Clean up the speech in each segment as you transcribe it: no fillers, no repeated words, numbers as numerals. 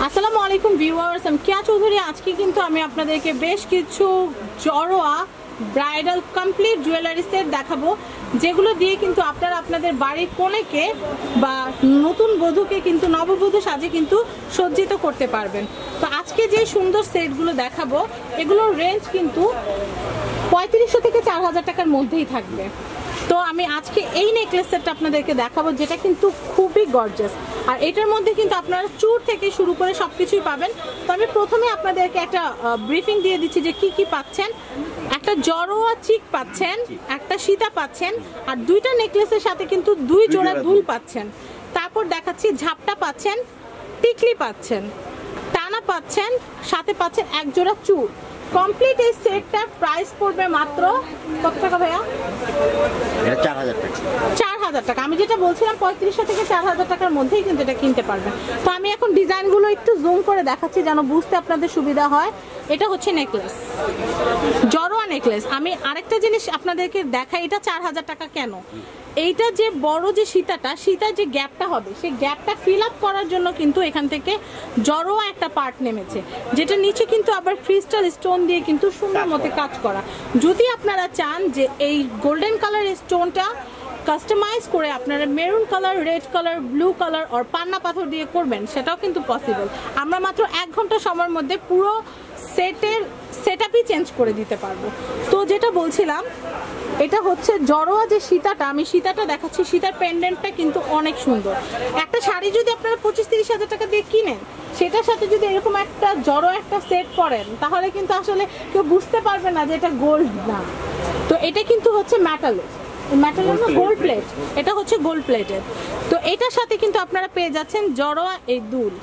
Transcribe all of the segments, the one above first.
আসসালামু আলাইকুম ভিউয়ার্স, আমি কিয়া চৌধুরী। আজকে কিন্তু আমি আপনাদেরকে বেশ কিছু জড়োয়া ব্রাইডাল কমপ্লিট জুয়েলারি সেট দেখাবো, যেগুলো দিয়ে কিন্তু আপনারা আপনাদের বাড়ির কনেকে বা নতুন বধূকে কিন্তু নববধূ সাজে কিন্তু সজ্জিত করতে পারবেন। তো আজকে যে সুন্দর সেটগুলো দেখাবো, এগুলোর রেঞ্জ কিন্তু 3500 থেকে 4000 টাকার মধ্যেই থাকবে। তো আমি আজকে এই নেকলেস সেটটা আপনাদেরকে দেখাবো, যেটা কিন্তু খুবই গর্জাস। আর এটার মধ্যে কিন্তু আপনারা চূড় থেকে শুরু করে সব কিছুই পাবেন। তো আমি প্রথমে আপনাদেরকে একটা ব্রিফিং দিয়ে দিচ্ছি যে কি কি পাচ্ছেন। একটা জড়োয়া চিক পাচ্ছেন, একটা সীতা পাচ্ছেন, আর দুইটা নেকলেসের সাথে কিন্তু 2 জোড়া দুল পাচ্ছেন। তারপর দেখাচ্ছি ঝাপটা পাচ্ছেন, টিকলি পাচ্ছেন, টানা পাচ্ছেন, সাথে পাচ্ছেন 1 জোড়া চূড়। কমপ্লিট এই সেটটার প্রাইস পড়বে মাত্র কত টাকা ভাইয়া? 4000 টাকা। 4000 টাকা। আমি যেটা বলছিলাম 3500 থেকে 4000 টাকার মধ্যেই কিন্তু এটা কিনতে পারবেন। তো আমি এখন ডিজাইনগুলো একটু জুম করে দেখাচ্ছি যেন বুঝতে আপনাদের সুবিধা হয়। এটা হচ্ছে নেকলেস, জড়োয়া নেকলেস। আমি আরেকটা জিনিস আপনাদেরকে দেখাই, এটা 4000 টাকা কেন। এইটা যে বড় যে সীতার যে গ্যাপটা হবে, সেই গ্যাপটা ফিল আপ করার জন্য কিন্তু এখান থেকে জড়োয়া একটা পার্ট নেমেছে, যেটা নিচে কিন্তু আবার ক্রিস্টাল স্টোন দিয়ে কিন্তু সুন্দর মতো কাজ করা। যদি আপনারা চান যে এই গোল্ডেন কালার স্টোনটা কাস্টমাইজ করে আপনারা maroon colour, red colour, blue colour আর পান্না পাথর দিয়ে করবেন, সেটাও কিন্তু পসিবল। আমরা মাত্র 1 ঘন্টা সময়ের মধ্যে পুরো সেটআপই চেঞ্জ করে দিতে পারবো। তো যেটা বলছিলাম, এটা হচ্ছে জড়োয়া যে সীতাটা, আমি সীতাটা দেখাচ্ছি। সীতার পেন্ডেন্টটা কিন্তু অনেক সুন্দর। একটা শাড়ি যদি আপনারা 25-30 হাজার টাকা দিয়ে কিনেন, সেটার সাথে যদি এরকম একটা জড়োয়া একটা সেট করেন, তাহলে কিন্তু আসলে কেউ বুঝতে পারবে না যে এটা গোল্ড না। তো এটা কিন্তু হচ্ছে মেটালের গোল্ড প্লেট, এটা হচ্ছে গোল্ড প্লেটের। তো এটার সাথে কিন্তু আপনারা পেয়ে যাচ্ছেন জড়োয়া এই দুল,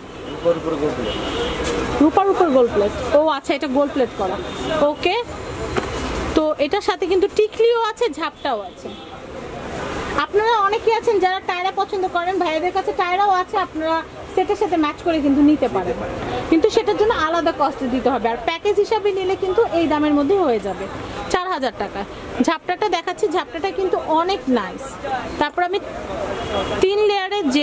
রূপার উপর গোল্ড প্লেট। ও আচ্ছা, এটা গোল্ড প্লেট করা। ওকে, তো এটার সাথে কিন্তু টিকলিও আছে, ঝাপটাও আছে। আপনারা অনেকেই আছেন যারা টায়রা পছন্দ করেন, ভাইয়াদের কাছে টায়রাও আছে, আপনারা সেটের সাথে ম্যাচ করে কিন্তু নিতে পারেন, কিন্তু সেটার জন্য আলাদা কস্ট দিতে হবে। আর প্যাকেজ হিসাবে নিলে কিন্তু এই দামের মধ্যে হয়ে যাবে 4000 টাকা। ঝাপটাটা দেখাচ্ছি, ঝাপটাটা কিন্তু অনেক নাইস। তারপর আমি 3 লেয়ারের যে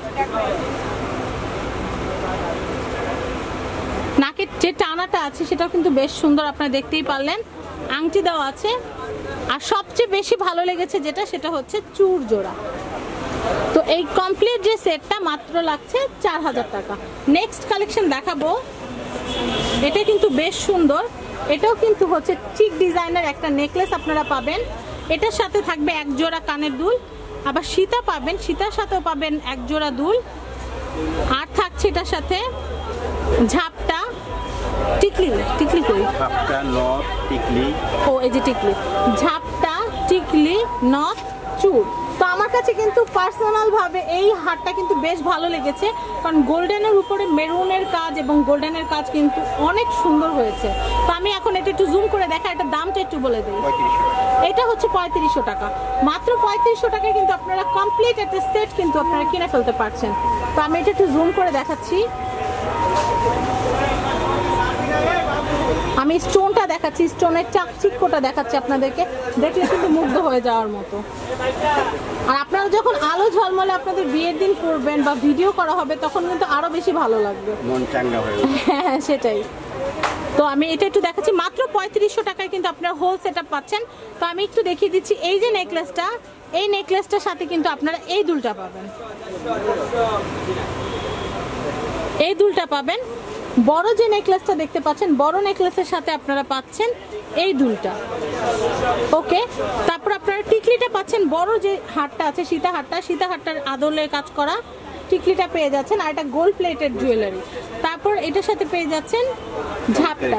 নাকের যে টানাটা আছে, সেটাও কিন্তু বেশ সুন্দর, আপনারা দেখতেই পারলেন। আংটি দেওয়া আছে, আর সবচেয়ে বেশি ভালো লেগেছে যেটা, সেটা হচ্ছে চূড় জোড়া। তো এই কমপ্লিট যে সেটটা মাত্র লাগছে 4000 টাকা। নেক্সট কালেকশন দেখাবো, এটা কিন্তু বেশ সুন্দর। এটাও কিন্তু হচ্ছে চিক ডিজাইনের একটা নেকলেস আপনারা পাবেন। এটার সাথে থাকবে 1 জোড়া কানের দুল, আবার সীতা পাবেন, সীতার সাথেও পাবেন 1 জোড়া দুল, আর থাকছে এটার সাথে ঝাপটা, টিকলি কই, ঝাপটা, নথ, টিকলি। ও এই যে টিকলি, ঝাপটা, টিকলি, নথ, চূড়। তো আমার কাছে কিন্তু পার্সোনাল ভাবে এই হারটা কিন্তু বেশ ভালো লেগেছে, কারণ গোল্ডেনের উপরে মেরুনের কাজ এবং গোল্ডেনের কাজ কিন্তু অনেক সুন্দর হয়েছে। তো আমি এখন এটা একটু জুম করে দেখা, এটা দামটা একটু বলে দিই। এটা হচ্ছে 3500 টাকা। মাত্র 3500 টাকায় কিন্তু আপনারা কমপ্লিট একটা সেট কিন্তু আপনারা কিনে ফেলতে পারছেন। তো আমি এটা একটু জুম করে দেখাচ্ছি। আমি স্টোনটা দেখাচ্ছি, স্টোনের চাকচিক্যটা দেখাচ্ছি আপনাদেরকে, দেখলে কিন্তু মুগ্ধ হয়ে যাওয়ার মতো। আর আপনারা যখন আলো ঝলমলে আপনাদের বিয়ের দিন করবেন বা ভিডিও করা হবে, তখন কিন্তু আরো বেশি ভালো লাগবে, মন চাঙ্গা হয়ে যাবে। হ্যাঁ সেটাই। তো আমি এটা একটু দেখাচ্ছি, মাত্র 3500 টাকায় কিন্তু আপনারা হোল সেটআপ পাচ্ছেন। তো আমি একটু দেখিয়ে দিচ্ছি, এই যে নেকলেসটা, এই নেকলেসটার সাথে কিন্তু আপনারা এই দুলটা পাবেন, এই দুলটা পাবেন। বড় যে নেকলেসটা দেখতে পাচ্ছেন, বড় নেকলেসের সাথে আপনারা পাচ্ছেন এই দুলটা। ওকে, তারপর আপনারা টিকলিটা পাচ্ছেন, বড় যে হারটা আছে, সীতা হারটার আদলে কাজ করা টিকলিটা পেয়ে যাচ্ছেন, আর এটা গোল্ড প্লেটেড জুয়েলারি। তারপর এটার সাথে পেয়ে যাচ্ছেন ঝাপটা,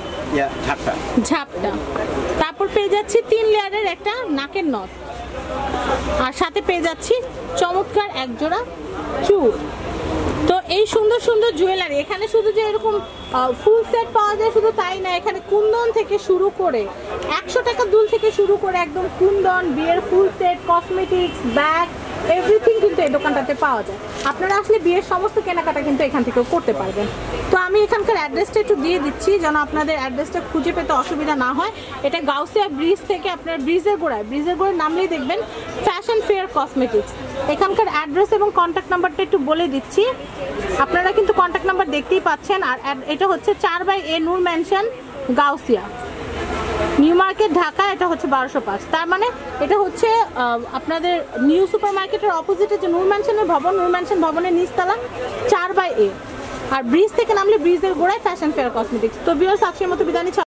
তারপর পেয়ে যাচ্ছি 3 লেয়ারের একটা নাকের নথ, আর সাথে পেয়ে যাচ্ছি চমৎকার 1 জোড়া চূড়। তো এই সুন্দর সুন্দর জুয়েলারি, এখানে শুধু যে এরকম ফুল সেট পাওয়া যায় শুধু তাই না, এখানে কুন্দন থেকে শুরু করে 100 টাকা দুল থেকে শুরু করে একদম কুন্দন, বিয়ের full set, cosmetics, bag, everything কিন্তু এই দোকানটাতে পাওয়া যায়। আপনারা আসলে বিয়ের সমস্ত কেনাকাটা কিন্তু এখান থেকেও করতে পারবেন। তো আমি এখানকার অ্যাড্রেসটা একটু দিয়ে দিচ্ছি যেন আপনাদের অ্যাড্রেসটা খুঁজে পেতে অসুবিধা না হয়। এটা গাউসিয়া ব্রিজ থেকে আপনার ব্রিজের গোড়ায় নামলেই দেখবেন ফ্যাশন ফেয়ার কসমেটিক্স। এখানকার অ্যাড্রেস এবং কন্ট্যাক্ট নাম্বারটা একটু বলে দিচ্ছি, আপনারা কিন্তু কন্ট্যাক্ট নাম্বার দেখতেই পাচ্ছেন। আর এটা হচ্ছে 4/A Noor Mansion, Gawsia, New Market, Dhaka. এটা হচ্ছে 1205। তার মানে এটা হচ্ছে আপনাদের নিউ সুপার মার্কেটের অপোজিটে যে নূর ম্যানশনের ভবন, নূর ম্যানশন ভবনের নিচতলা 4/A। আর ব্রিজ থেকে নামলে ব্রিজের গোড়ায় ফ্যাশন ফেয়ার কসমেটিক্স। তো ভিউয়ার্স, আজকের মতো বিদায় নিচ্ছি।